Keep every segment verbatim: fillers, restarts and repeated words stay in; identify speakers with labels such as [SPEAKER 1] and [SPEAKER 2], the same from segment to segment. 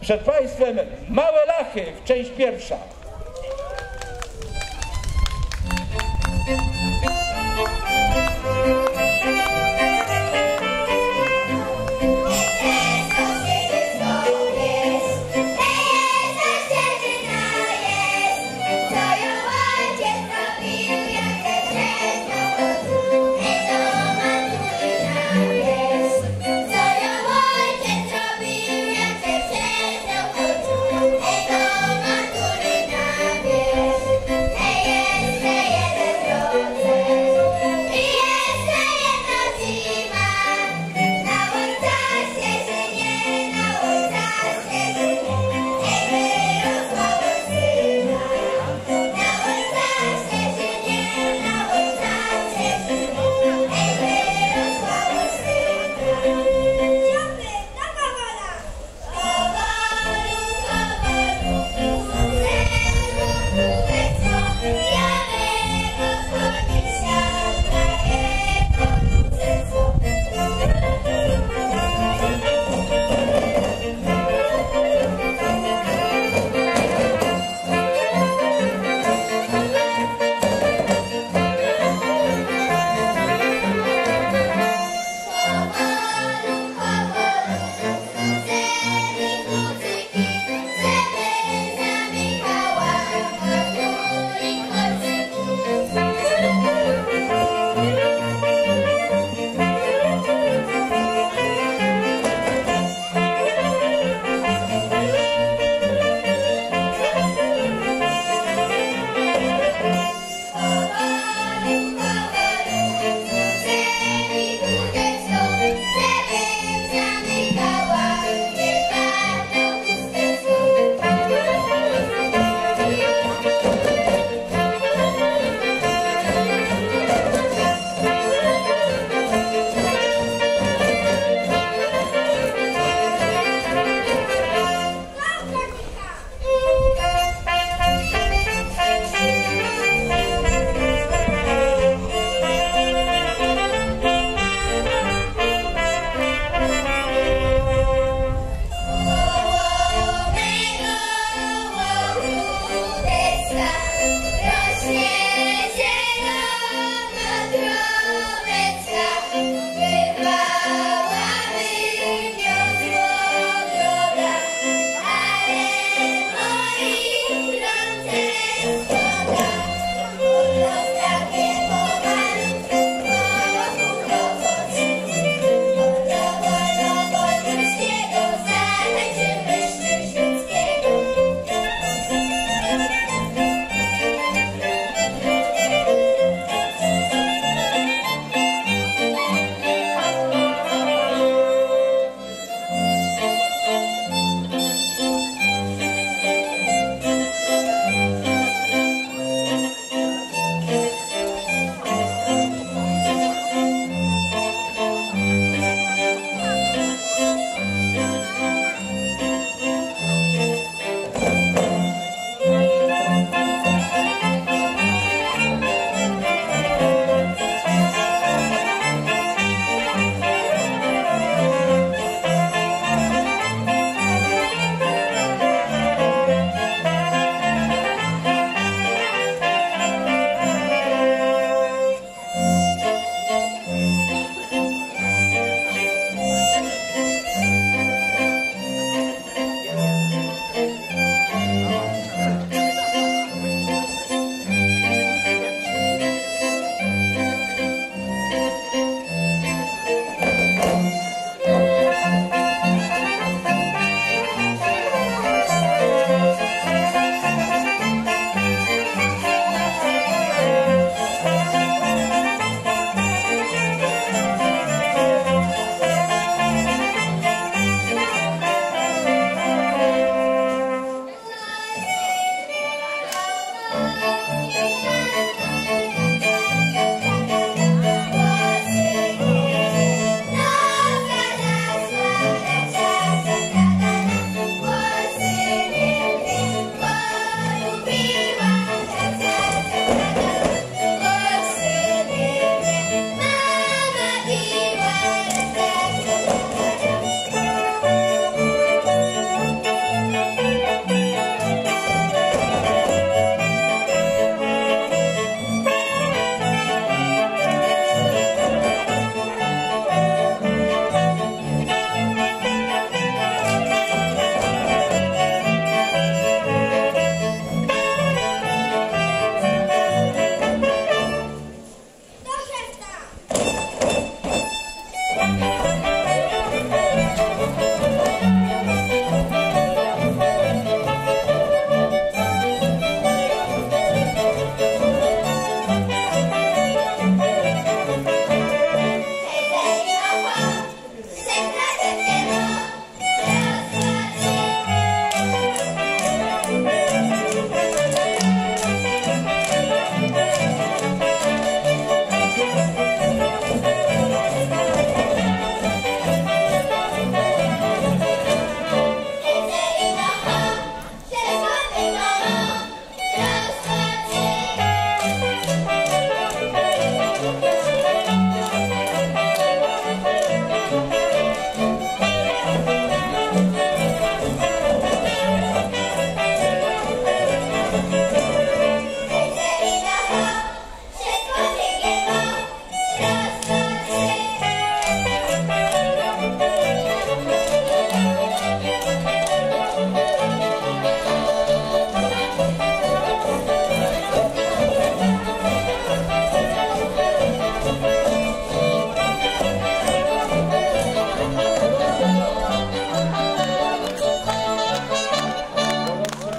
[SPEAKER 1] Przed Państwem Małe Lachy, część pierwsza.
[SPEAKER 2] Hey,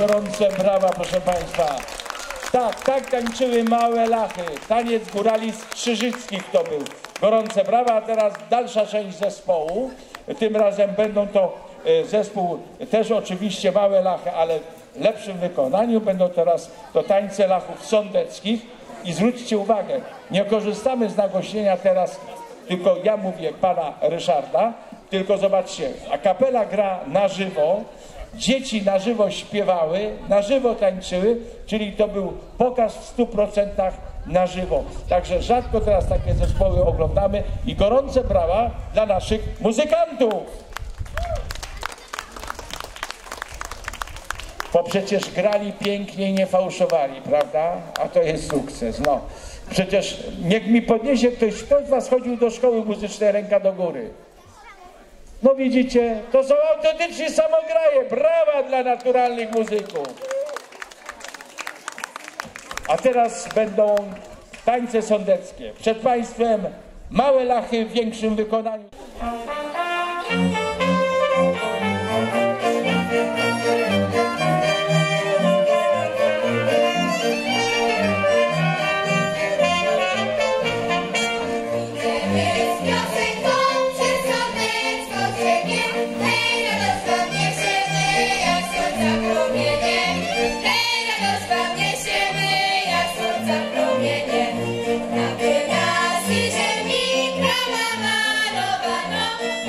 [SPEAKER 1] gorące brawa, proszę Państwa. Tak, tak tańczyły małe lachy. Taniec górali strzyżyckich to był. Gorące brawa, a teraz dalsza część zespołu. Tym razem będą to zespół, też oczywiście małe lachy, ale w lepszym wykonaniu. Będą teraz to tańce lachów sądeckich. I zwróćcie uwagę, nie korzystamy z nagłośnienia teraz, tylko ja mówię pana Ryszarda, tylko zobaczcie, a kapela gra na żywo, dzieci na żywo śpiewały, na żywo tańczyły, czyli to był pokaz w stu procentach na żywo. Także rzadko teraz takie zespoły oglądamy i gorące brawa dla naszych muzykantów. Bo przecież grali pięknie i nie fałszowali, prawda? A to jest sukces, no. Przecież niech mi podniesie ktoś, kto z was chodził do szkoły muzycznej, ręka do góry. No widzicie, to są autentyczni samograje. Brawa dla naturalnych muzyków. A teraz będą tańce sądeckie. Przed Państwem małe lachy w większym wykonaniu.
[SPEAKER 2] Na wyraz ziemi krala malowano.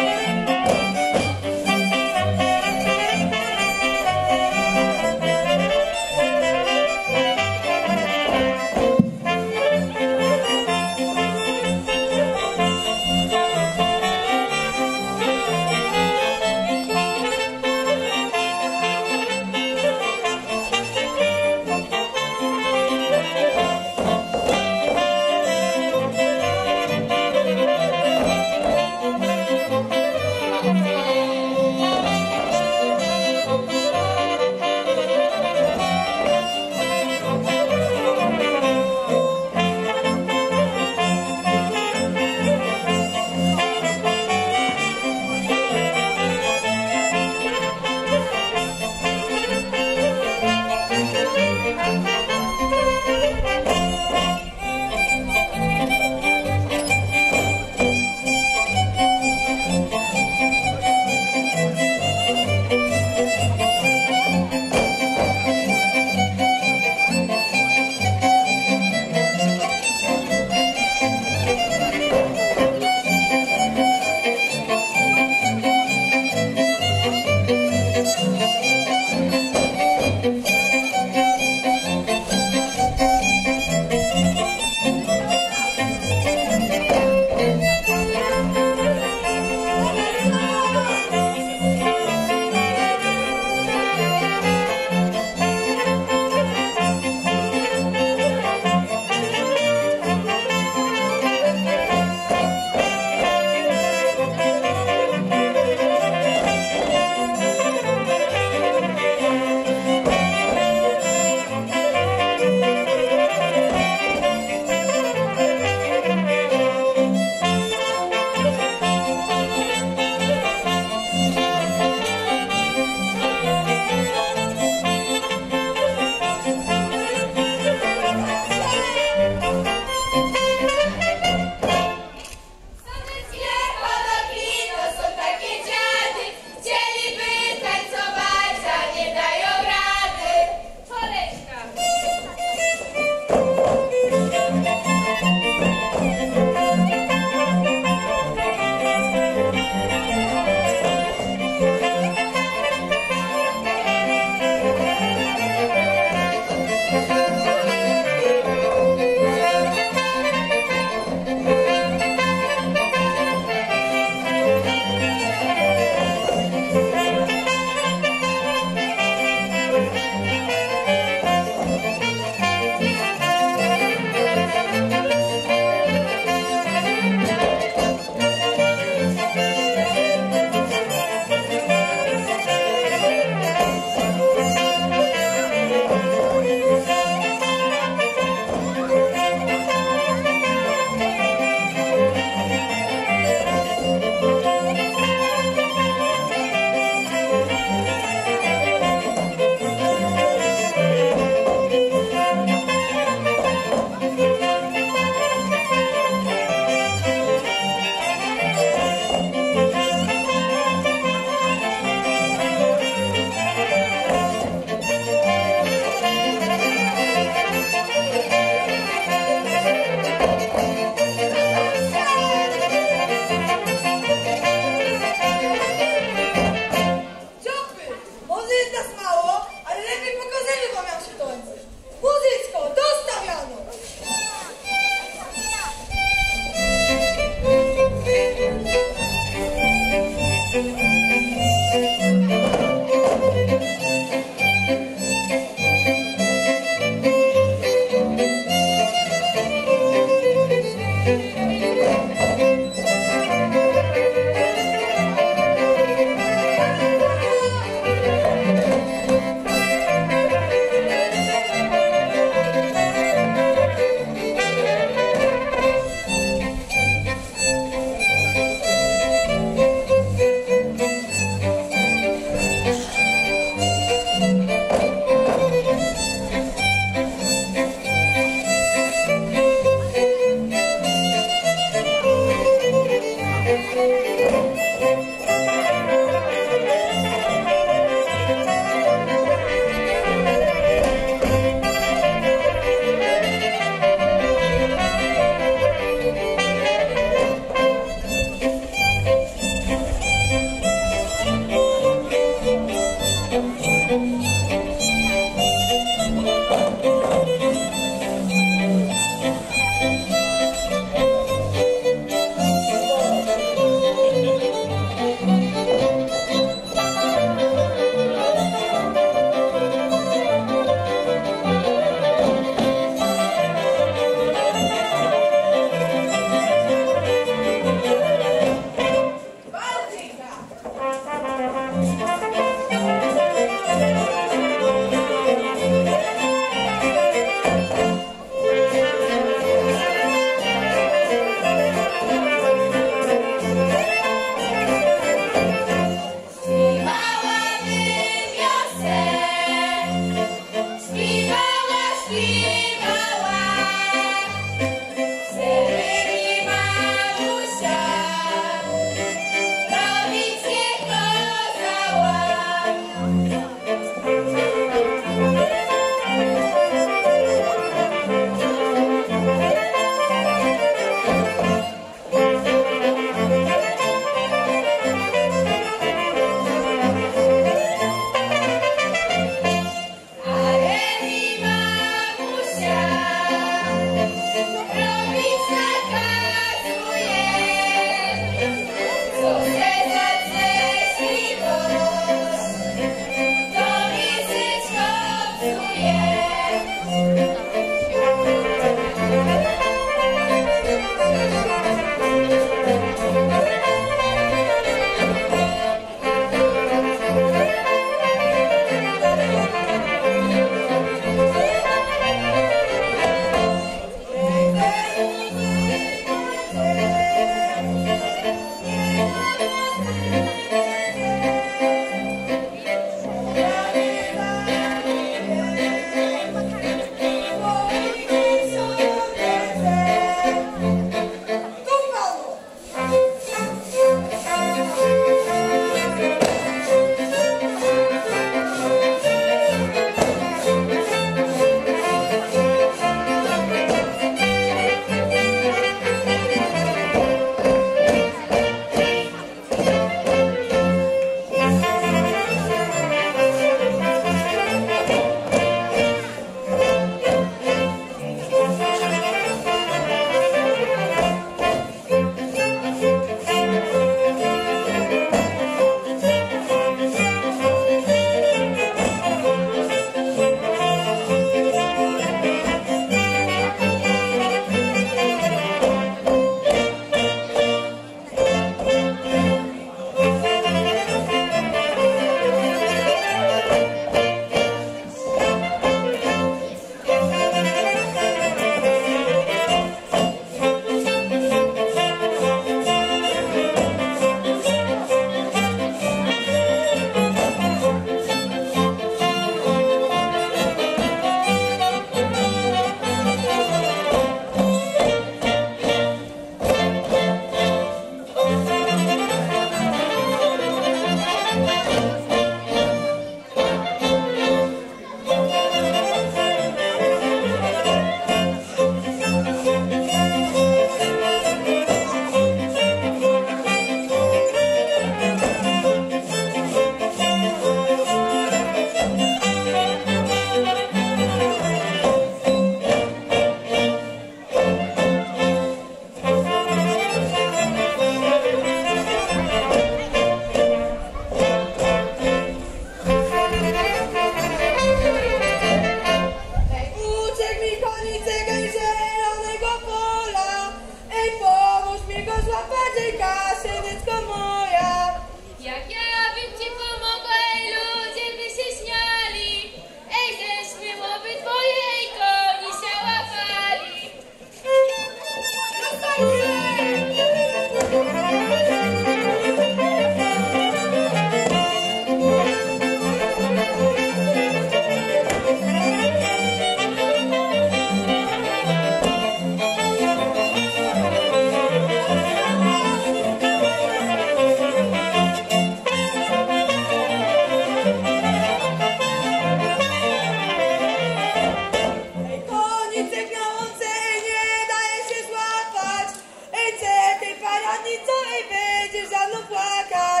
[SPEAKER 2] Nicek na łące nie daje się złapać. Ejce, ty paradnico, ej, będziesz za mną płakać.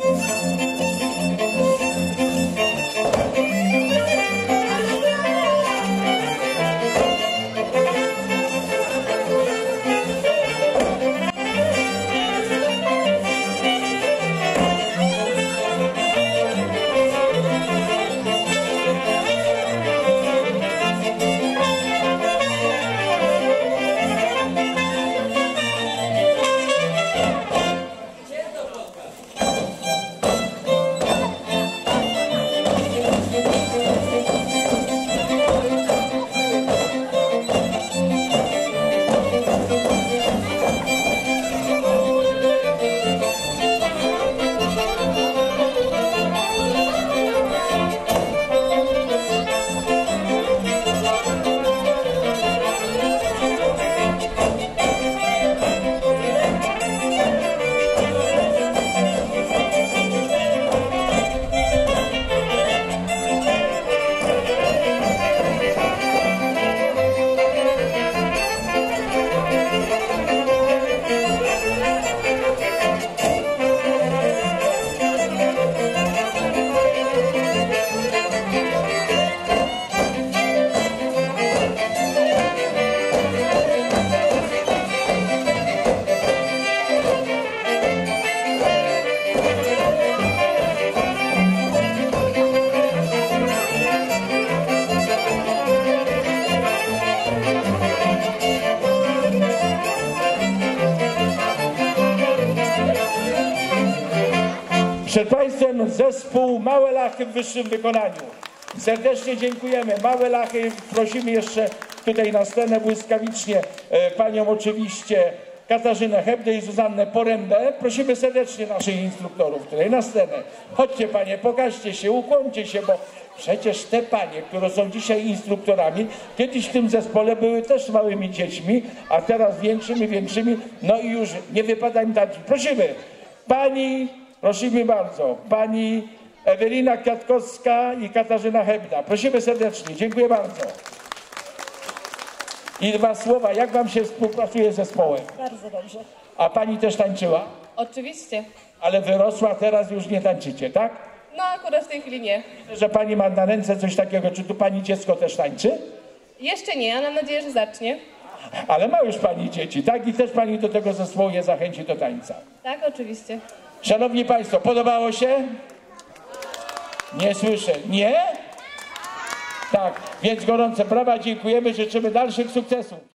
[SPEAKER 1] Przed Państwem zespół Małe Lachy w wyższym wykonaniu. Serdecznie dziękujemy. Małe Lachy, prosimy jeszcze tutaj na scenę błyskawicznie e, panią oczywiście Katarzynę Hebdę i Zuzannę Porębę. Prosimy serdecznie naszych instruktorów tutaj na scenę. Chodźcie panie, pokażcie się, ukłoncie się, bo przecież te panie, które są dzisiaj instruktorami, kiedyś w tym zespole były też małymi dziećmi, a teraz większymi, większymi, no i już nie wypada im dać. Prosimy, pani, prosimy bardzo, pani Ewelina Kwiatkowska i Katarzyna Hebda. Prosimy serdecznie, dziękuję bardzo. I dwa słowa, jak wam się współpracuje z zespołem?
[SPEAKER 3] Bardzo dobrze.
[SPEAKER 1] A pani też tańczyła?
[SPEAKER 3] Oczywiście.
[SPEAKER 1] Ale wyrosła, teraz już nie tańczycie, tak?
[SPEAKER 3] No akurat w tej chwili nie.
[SPEAKER 1] Widzę, że pani ma na ręce coś takiego. Czy tu pani dziecko też tańczy?
[SPEAKER 3] Jeszcze nie, a mam nadzieję, że zacznie.
[SPEAKER 1] Ale ma już pani dzieci, tak? I też pani do tego zespołu je zachęci do tańca.
[SPEAKER 3] Tak, oczywiście.
[SPEAKER 1] Szanowni Państwo, podobało się? Nie słyszę. Nie? Tak, więc gorące brawa, dziękujemy, życzymy dalszych sukcesów.